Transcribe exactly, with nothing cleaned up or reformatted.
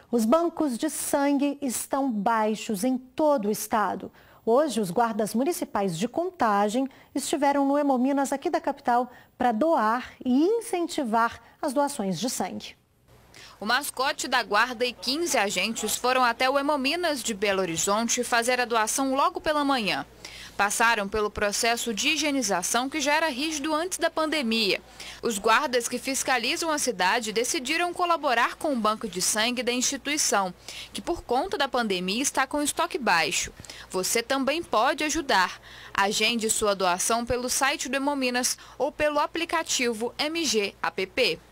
Os bancos de sangue estão baixos em todo o estado. Hoje, os guardas municipais de Contagem estiveram no Hemominas aqui da capital para doar e incentivar as doações de sangue. O mascote da guarda e quinze agentes foram até o Hemominas de Belo Horizonte fazer a doação logo pela manhã. Passaram pelo processo de higienização que já era rígido antes da pandemia. Os guardas que fiscalizam a cidade decidiram colaborar com o banco de sangue da instituição, que por conta da pandemia está com estoque baixo. Você também pode ajudar. Agende sua doação pelo site do Hemominas ou pelo aplicativo M G App.